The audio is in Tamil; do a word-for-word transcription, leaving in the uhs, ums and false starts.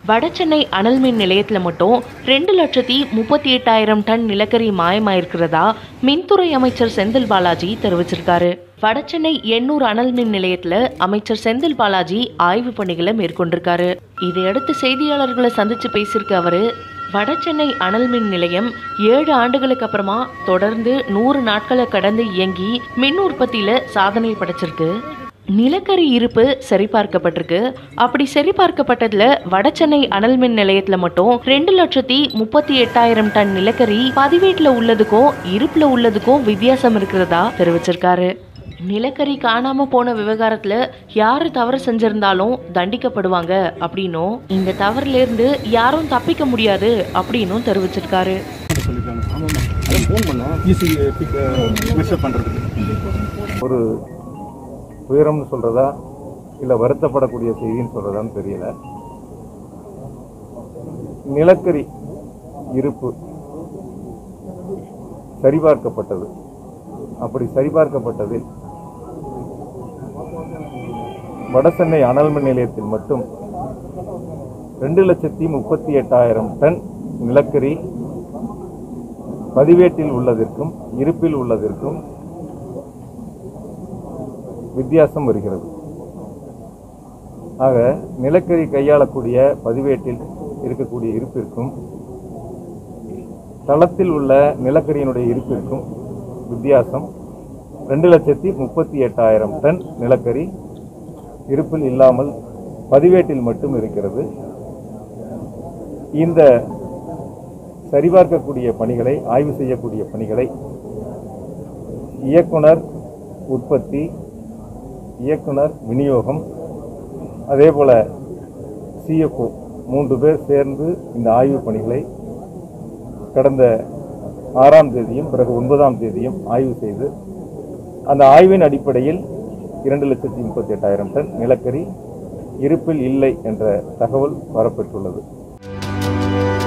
வடசென்னை அனல் மின் நிலையத்துல மட்டும் ரெண்டு லட்சத்தி முப்பத்தி எட்டாயிரம் டன் நிலக்கரி மாயமாயிருக்கிறதா மின்துறை அமைச்சர் செந்தில் பாலாஜி தெரிவிச்சிருக்காரு. வடசென்னை எண்ணூர் அனல் மின் நிலையத்துல அமைச்சர் செந்தில் பாலாஜி ஆய்வு பணிகளை மேற்கொண்டிருக்காரு. இதையடுத்து செய்தியாளர்களை சந்திச்சு பேசியிருக்க அவரு, வடசென்னை அனல் மின் நிலையம் ஏழு ஆண்டுகளுக்கு அப்புறமா தொடர்ந்து நூறு நாட்களை கடந்து இயங்கி மின் உற்பத்தியில சாதனை படைச்சிருக்கு. நிலக்கரி இருப்பு சரிபார்க்கப்பட்டிருக்கு. அப்படி சரிபார்க்கப்பட்டதுல வடசென்னை அனல் மின் நிலையத்துல மட்டும் ரெண்டு லட்சத்தி முப்பத்தி எட்டாயிரம் டன் நிலக்கரி பதிவேட்டுல உள்ளதுக்கும் இருப்புல உள்ளதுக்கும் வித்தியாசம் இருக்கிறதா தெரிவிச்சிருக்காரு. நிலக்கரி காணாம போன விவகாரத்துல யாரு தவறு செஞ்சிருந்தாலும் தண்டிக்கப்படுவாங்க அப்படின்னும், இந்த தவறுல இருந்து யாரும் தப்பிக்க முடியாது அப்படின்னும் தெரிவிச்சிருக்காரு. ஒரு துயரம்னு சொல்றதா இல்லை வருத்தப்படக்கூடிய செய்தின்னு சொல்றதான்னு தெரியல. நிலக்கரி இருப்பு சரிபார்க்கப்பட்டது. அப்படி சரிபார்க்கப்பட்டதில் வடசென்னை அனல் மின் நிலையத்தில் மட்டும் ரெண்டு லட்சத்தி முப்பத்தி எட்டாயிரம் டன் நிலக்கரி பதிவேட்டில் உள்ளதற்கும் இருப்பில் உள்ளதற்கும் வித்தியாசம் வருகிறது. ஆக நிலக்கரி கையாளக்கூடிய பதிவேட்டில் இருக்கக்கூடிய இருப்பிற்கும் தளத்தில் உள்ள நிலக்கரியினுடைய இருப்பிற்கும் வித்தியாசம் ரெண்டு லட்சத்தி முப்பத்தி எட்டாயிரம் டன் நிலக்கரி இருப்பில் இல்லாமல் பதிவேட்டில் மட்டும் இருக்கிறது. இந்த சரிபார்க்கக்கூடிய பணிகளை, ஆய்வு செய்யக்கூடிய பணிகளை இயக்குனர் உற்பத்தி, இயக்குனர் விநியோகம், அதே போல சிஎஃப்ஓ மூன்று பேர் சேர்ந்து இந்த ஆய்வு பணிகளை கடந்த ஆறாம் தேதியும் பிறகு ஒன்பதாம் தேதியும் ஆய்வு செய்து அந்த ஆய்வின் அடிப்படையில் இரண்டு லட்சத்தி முப்பத்தி எட்டாயிரம் டன் நிலக்கரி இருப்பில் இல்லை என்ற தகவல் வரப்பெற்றுள்ளது.